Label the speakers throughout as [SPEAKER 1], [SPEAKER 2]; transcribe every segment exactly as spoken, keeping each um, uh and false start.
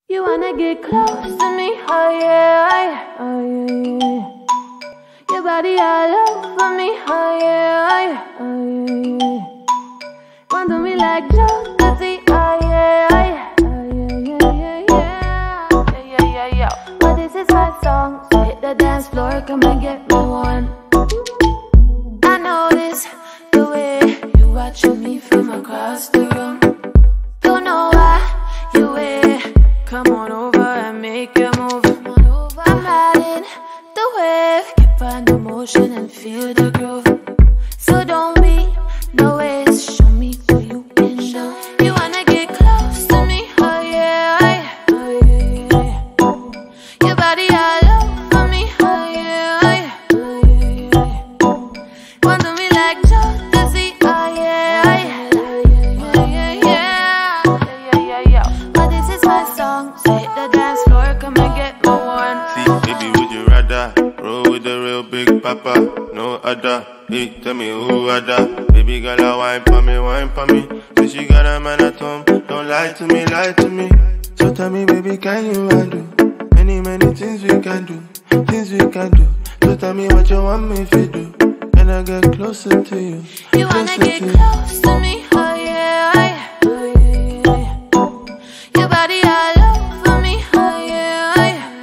[SPEAKER 1] You wanna get close to me, oh yeah, oh yeah, yeah. Your body all over me, oh yeah, oh yeah, yeah. Want to me like Jodeci, oh yeah, oh yeah, yeah, yeah, yeah, yeah, yeah, yeah, yeah. But this is my song, so hit the dance floor, come and get me one. I notice the way you watching me from across the room. Don't know why you wait. Come on over and make a move. I'm riding the wave, keep on the motion and feel the groove. So don't be no ways, show me what you can do. You wanna get close to me, oh yeah, oh yeah, yeah. Your body all over me, oh yeah, oh yeah, yeah. Want to me like Jodeci, oh yeah, yeah, yeah, yeah, yeah, yeah, yeah. But this is my song, so hit the dance floor, come and get my one.
[SPEAKER 2] See, baby, would you rather roll with the real big papa? No other. Hey, tell me who other. Baby girl, I wine for me, wine for me. Say she got a man at home. Don't lie to me, lie to me. So tell me, baby, can you undo? Many, many things we can do, things we can do. So tell me what you want me to do, and I get closer to you.
[SPEAKER 1] You wanna get close to me, oh yeah, oh yeah, yeah. Your body all over me, oh yeah,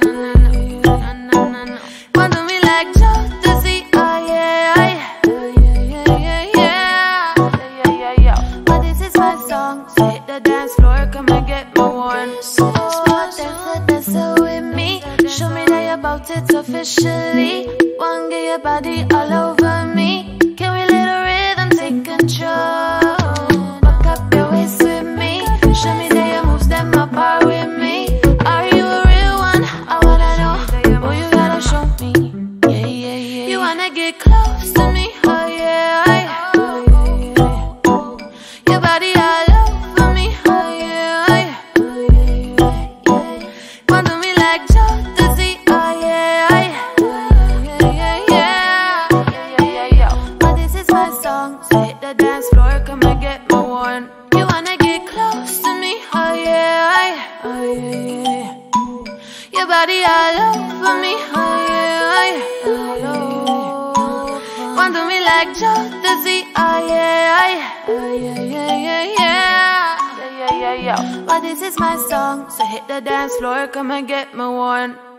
[SPEAKER 1] yeah. Want to me like Jodeci, oh yeah, oh yeah, yeah, yeah, yeah, yeah, yeah, yeah. But this is my song, so hit the dance floor, come and get my one. So dance, dance with me, show me that you're about it officially. Wanna get your body all over me. Can we let the rhythm take control? Back up your waist with me, show me that your moves them apart with me. Are you a real one? I wanna know. Oh, you gotta show me. Yeah, yeah, yeah. You wanna get close to me? Oh yeah, oh yeah, yeah. Your body all over me. Oh yeah, oh yeah, yeah. Want to me like Jodeci. Oh yeah, oh yeah, yeah, yeah, yeah, yeah, yeah. But this is my song, so hit the dance floor, come and get my one. You wanna get close to me? Oh yeah, oh yeah, yeah. Your body all over me. Oh yeah, oh yeah. Want to me like Jodeci. Oh yeah, oh yeah, yeah, yeah, yeah, yeah, yeah, yeah, yeah. But this is my song, so hit the dance floor, come and get me one.